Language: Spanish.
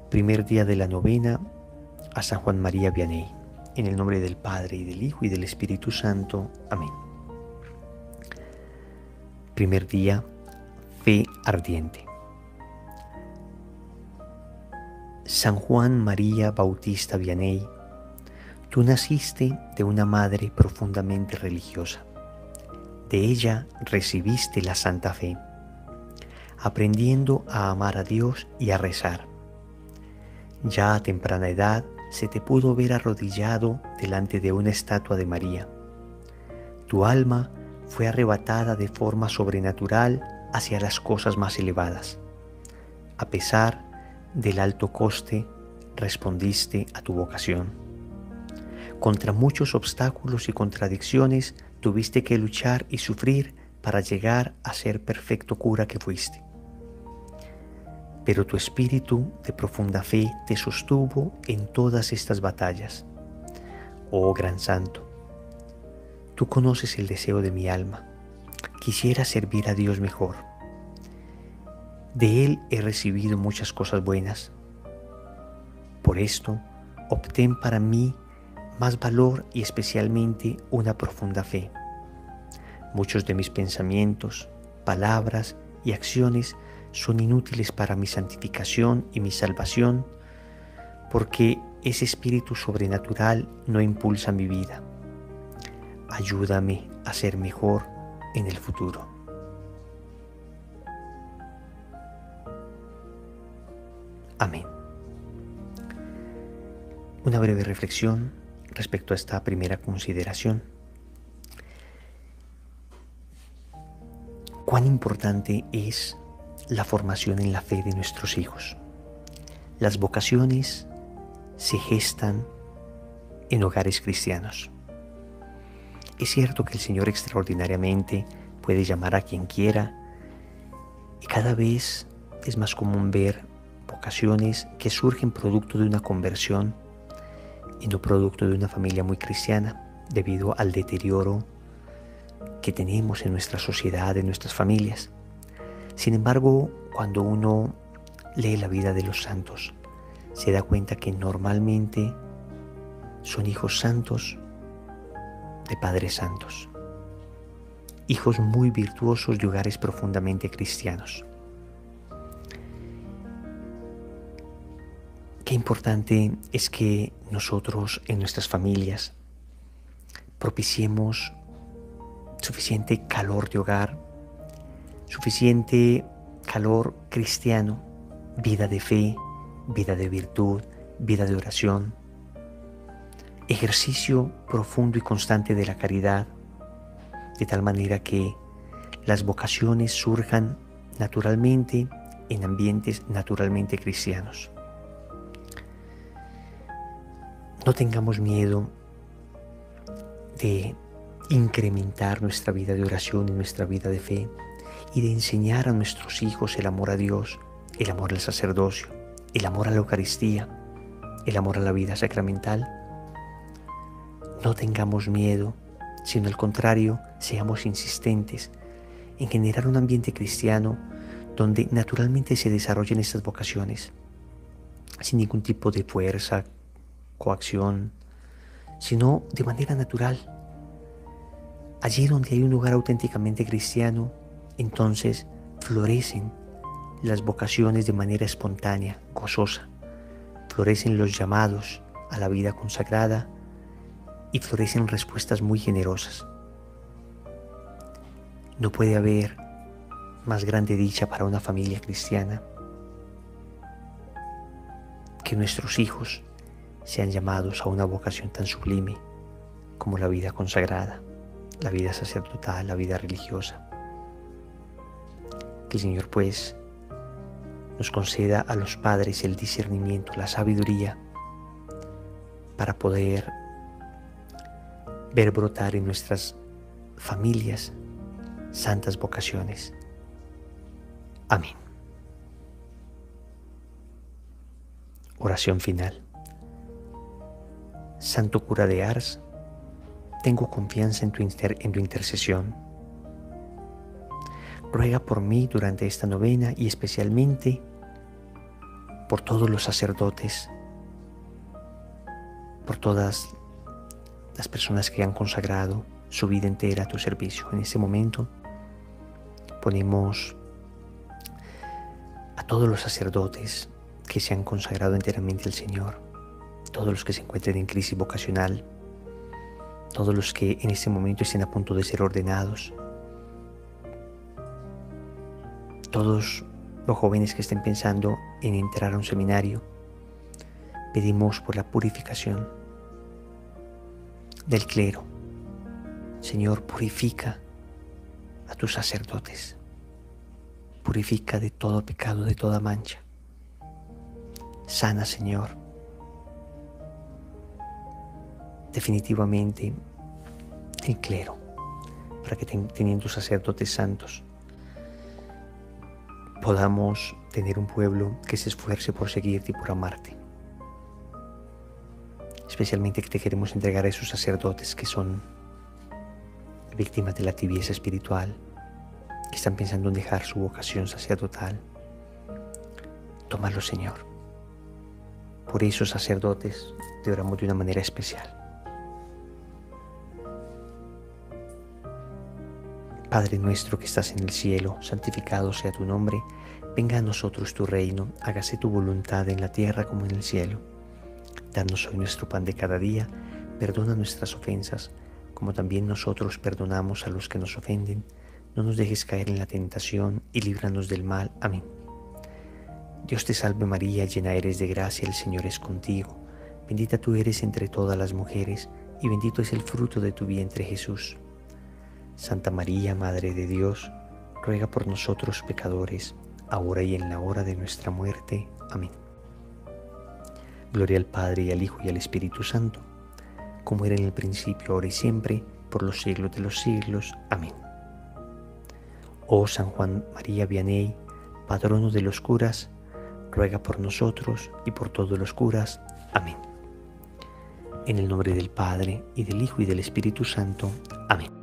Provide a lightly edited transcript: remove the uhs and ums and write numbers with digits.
Primer día de la novena a San Juan María Vianney. En el nombre del Padre, y del Hijo, y del Espíritu Santo. Amén. Primer día, fe ardiente. San Juan María Bautista Vianney, tú naciste de una madre profundamente religiosa. De ella recibiste la santa fe, aprendiendo a amar a Dios y a rezar. Ya a temprana edad se te pudo ver arrodillado delante de una estatua de María. Tu alma fue arrebatada de forma sobrenatural hacia las cosas más elevadas. A pesar del alto coste, respondiste a tu vocación. Contra muchos obstáculos y contradicciones tuviste que luchar y sufrir para llegar a ser perfecto cura que fuiste. Pero tu espíritu de profunda fe te sostuvo en todas estas batallas. Oh gran santo, tú conoces el deseo de mi alma. Quisiera servir a Dios mejor. De Él he recibido muchas cosas buenas. Por esto, obtén para mí más valor y especialmente una profunda fe. Muchos de mis pensamientos, palabras y acciones son inútiles para mi santificación y mi salvación, porque ese espíritu sobrenatural no impulsa mi vida. Ayúdame a ser mejor en el futuro. Amén. Una breve reflexión respecto a esta primera consideración. ¿Cuán importante es la formación en la fe de nuestros hijos? Las vocaciones se gestan en hogares cristianos. Es cierto que el Señor extraordinariamente puede llamar a quien quiera, y cada vez es más común ver vocaciones que surgen producto de una conversión y no producto de una familia muy cristiana, debido al deterioro que tenemos en nuestra sociedad, en nuestras familias. Sin embargo, cuando uno lee la vida de los santos, se da cuenta que normalmente son hijos santos de padres santos, hijos muy virtuosos de hogares profundamente cristianos. Qué importante es que nosotros en nuestras familias propiciemos suficiente calor de hogar, suficiente calor cristiano, vida de fe, vida de virtud, vida de oración, ejercicio profundo y constante de la caridad, de tal manera que las vocaciones surjan naturalmente en ambientes naturalmente cristianos. No tengamos miedo de incrementar nuestra vida de oración y nuestra vida de fe y de enseñar a nuestros hijos el amor a Dios, el amor al sacerdocio, el amor a la Eucaristía, el amor a la vida sacramental. No tengamos miedo, sino al contrario, seamos insistentes en generar un ambiente cristiano donde naturalmente se desarrollen estas vocaciones, sin ningún tipo de fuerza, coacción, sino de manera natural. Allí donde hay un lugar auténticamente cristiano, entonces florecen las vocaciones de manera espontánea, gozosa. Florecen los llamados a la vida consagrada y florecen respuestas muy generosas. No puede haber más grande dicha para una familia cristiana que nuestros hijos sean llamados a una vocación tan sublime como la vida consagrada, la vida sacerdotal, la vida religiosa. Que el Señor pues nos conceda a los padres el discernimiento, la sabiduría para poder ver brotar en nuestras familias santas vocaciones. Amén. Oración final. Santo cura de Ars, tengo confianza en tu intercesión. Ruega por mí durante esta novena y especialmente por todos los sacerdotes, por todas las personas que han consagrado su vida entera a tu servicio. En este momento ponemos a todos los sacerdotes que se han consagrado enteramente al Señor, todos los que se encuentren en crisis vocacional, todos los que en este momento estén a punto de ser ordenados, todos los jóvenes que estén pensando en entrar a un seminario. Pedimos por la purificación del clero. Señor, purifica a tus sacerdotes, purifica de todo pecado, de toda mancha. Sana, Señor, definitivamente el clero, para que teniendo sacerdotes santos podamos tener un pueblo que se esfuerce por seguirte y por amarte. Especialmente que te queremos entregar a esos sacerdotes que son víctimas de la tibieza espiritual, que están pensando en dejar su vocación sacerdotal. Tómalo, Señor. Por esos sacerdotes te oramos de una manera especial. Padre nuestro que estás en el cielo, santificado sea tu nombre. Venga a nosotros tu reino, hágase tu voluntad en la tierra como en el cielo. Danos hoy nuestro pan de cada día, perdona nuestras ofensas, como también nosotros perdonamos a los que nos ofenden. No nos dejes caer en la tentación y líbranos del mal. Amén. Dios te salve María, llena eres de gracia, el Señor es contigo. Bendita tú eres entre todas las mujeres, y bendito es el fruto de tu vientre Jesús. Santa María, Madre de Dios, ruega por nosotros pecadores, ahora y en la hora de nuestra muerte. Amén. Gloria al Padre, y al Hijo, y al Espíritu Santo, como era en el principio, ahora y siempre, por los siglos de los siglos. Amén. Oh San Juan María Vianney, patrono de los curas, ruega por nosotros y por todos los curas. Amén. En el nombre del Padre, y del Hijo, y del Espíritu Santo. Amén.